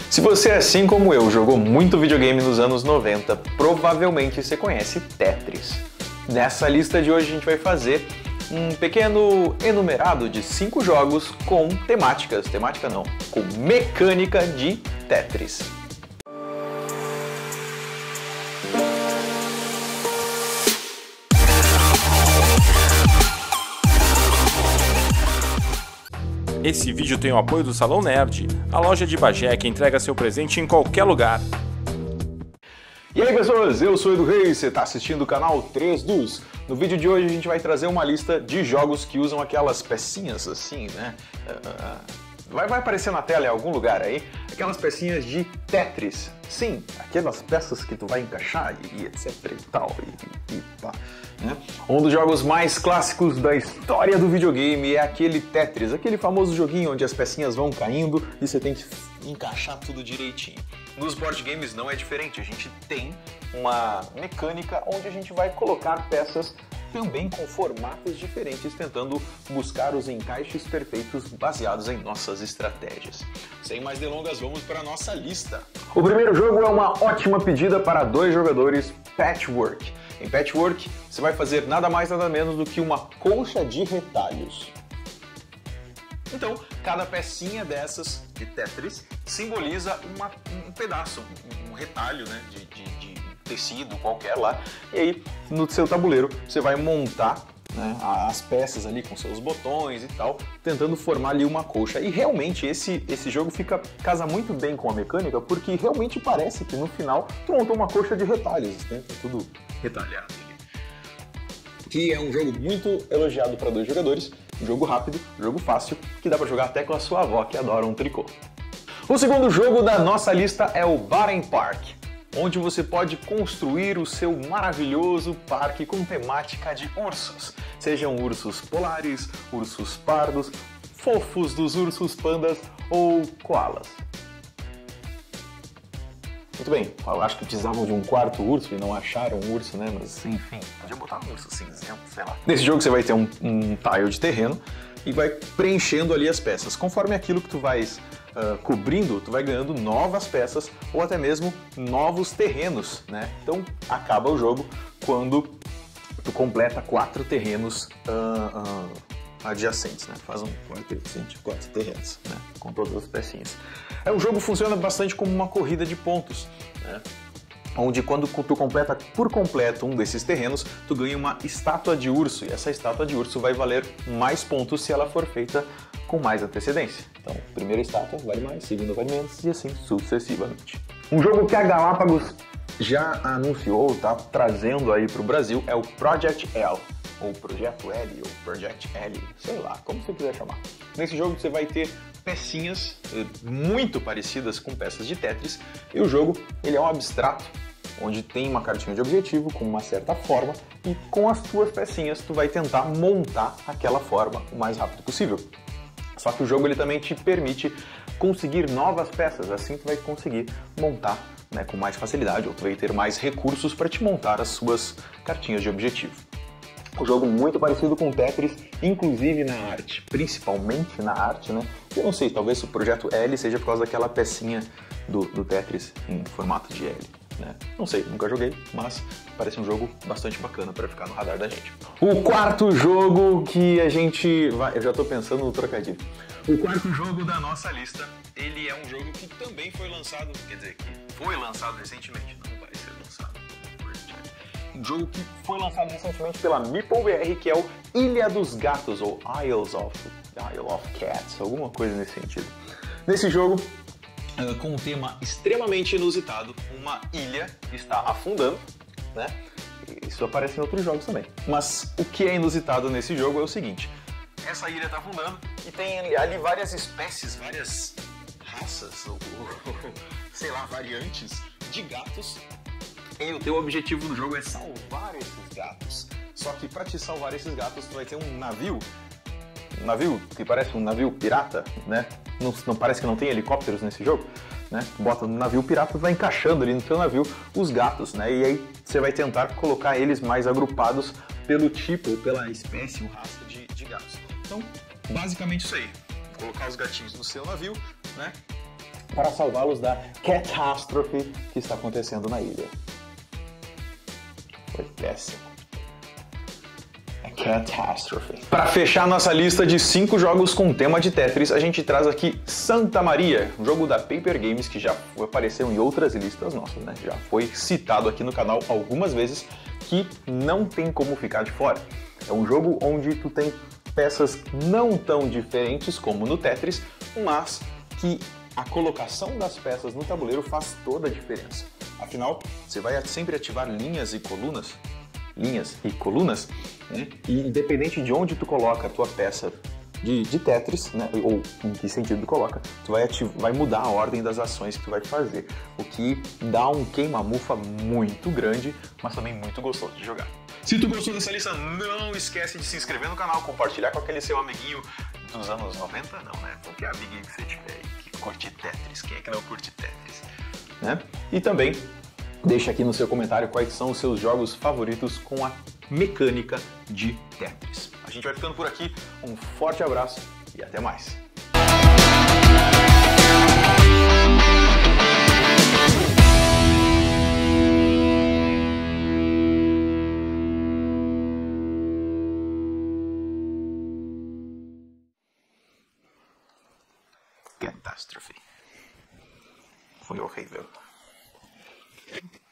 Se você, assim como eu, jogou muito videogame nos anos 90, provavelmente você conhece Tetris. Nessa lista de hoje a gente vai fazer um pequeno enumerado de 5 jogos com com mecânica de Tetris. Esse vídeo tem o apoio do Salão Nerd, a loja de Bagé que entrega seu presente em qualquer lugar. E aí pessoas, eu sou Edu Reis, você está assistindo o canal 3Dus. No vídeo de hoje a gente vai trazer uma lista de jogos que usam aquelas pecinhas assim, né? Vai aparecer na tela em algum lugar aí, aquelas pecinhas de Tetris. Sim, aquelas peças que tu vai encaixar e etc e tal, e pá. Né? Um dos jogos mais clássicos da história do videogame é aquele Tetris, aquele famoso joguinho onde as pecinhas vão caindo e você tem que encaixar tudo direitinho. Nos board games não é diferente, a gente tem uma mecânica onde a gente vai colocar peças também com formatos diferentes, tentando buscar os encaixes perfeitos baseados em nossas estratégias. Sem mais delongas, vamos para a nossa lista. O primeiro jogo é uma ótima pedida para 2 jogadores, Patchwork. Em Patchwork, você vai fazer nada mais nada menos do que uma colcha de retalhos. Então, cada pecinha dessas de Tetris simboliza um pedaço, um retalho, né, de tecido qualquer lá. E aí, no seu tabuleiro, você vai montar, né, as peças ali com seus botões e tal, tentando formar ali uma colcha. E realmente esse jogo casa muito bem com a mecânica, porque realmente parece que no final tu montou uma colcha de retalhos, né? Tá tudo retalhado ali. Que é um jogo muito elogiado para 2 jogadores, um jogo rápido, um jogo fácil, que dá para jogar até com a sua avó que adora um tricô. O segundo jogo da nossa lista é o Baden Park, onde você pode construir o seu maravilhoso parque com temática de ursos. Sejam ursos polares, ursos pardos, fofos dos ursos pandas ou koalas. Muito bem, eu acho que precisavam de um quarto urso e não acharam um urso, né? Mas enfim, podia botar um urso cinzento, sei lá. Nesse jogo você vai ter um tile de terreno e vai preenchendo ali as peças. Conforme aquilo que tu vais cobrindo, tu vai ganhando novas peças ou até mesmo novos terrenos, né? Então acaba o jogo quando tu completa 4 terrenos adjacentes, né? Faz um quarto adjacente, 4 terrenos, né? Com todas as pecinhas. O jogo funciona bastante como uma corrida de pontos, né? Onde quando tu completa por completo um desses terrenos, tu ganha uma estátua de urso, e essa estátua de urso vai valer mais pontos se ela for feita com mais antecedência. Então, primeira estátua vale mais, segunda vale menos, e assim sucessivamente. Um jogo que a Galápagos já anunciou, tá trazendo aí para o Brasil, é o Project L, ou Projeto L, ou Project L, sei lá, como você quiser chamar. Nesse jogo você vai ter pecinhas muito parecidas com peças de Tetris, e o jogo ele é um abstrato, onde tem uma cartinha de objetivo com uma certa forma, e com as tuas pecinhas tu vai tentar montar aquela forma o mais rápido possível. Só que o jogo ele também te permite conseguir novas peças, assim tu vai conseguir montar, né, com mais facilidade, ou tu vai ter mais recursos para te montar as suas cartinhas de objetivo. Um jogo muito parecido com Tetris, inclusive na arte, principalmente na arte, né? Eu não sei, talvez o Projeto L seja por causa daquela pecinha do Tetris em formato de L, né? Não sei, nunca joguei, mas parece um jogo bastante bacana para ficar no radar da gente. O quarto jogo que a gente vai... Eu já tô pensando no trocadilho. O quarto jogo da nossa lista, ele é um jogo que também foi lançado, quer dizer, que foi lançado recentemente, não vai ser lançado. Um jogo que foi lançado recentemente pela MeepleBR, que é o Ilha dos Gatos, ou Isle of Cats, alguma coisa nesse sentido. Nesse jogo, com um tema extremamente inusitado, uma ilha está afundando, né? Isso aparece em outros jogos também. Mas o que é inusitado nesse jogo é o seguinte: essa ilha está afundando e tem ali várias espécies, várias raças, ou sei lá, variantes de gatos. E o teu objetivo no jogo é salvar esses gatos. Só que para te salvar esses gatos, tu vai ter um navio que parece um navio pirata, né? Não parece que não tem helicópteros nesse jogo, né? Bota no navio pirata, vai encaixando ali no teu navio os gatos, né? E aí você vai tentar colocar eles mais agrupados pelo tipo ou pela espécie ou raça de gatos. Então, basicamente isso aí. Colocar os gatinhos no seu navio, né? para salvá-los da catástrofe que está acontecendo na ilha. Foi péssimo. Catástrofe. Para fechar nossa lista de 5 jogos com tema de Tetris, a gente traz aqui Santa Maria, um jogo da Paper Games que já apareceu em outras listas nossas, né? Já foi citado aqui no canal algumas vezes, que não tem como ficar de fora. É um jogo onde tu tem peças não tão diferentes como no Tetris, mas que a colocação das peças no tabuleiro faz toda a diferença. Afinal, você vai sempre ativar linhas e colunas, né? E independente de onde tu coloca a tua peça de Tetris, né? Ou em que sentido tu coloca, tu vai mudar a ordem das ações que tu vai fazer, o que dá um queima-mufa muito grande, mas também muito gostoso de jogar. Se tu gostou dessa lista, não esquece de se inscrever no canal, compartilhar com aquele seu amiguinho dos anos 90, não, né? Qualquer amiguinho que você tiver aí que curte Tetris, quem é que não curte Tetris, né? E também deixa aqui no seu comentário quais são os seus jogos favoritos com a mecânica de Tetris. A gente vai ficando por aqui, um forte abraço e até mais! Catástrofe. Foi horrível.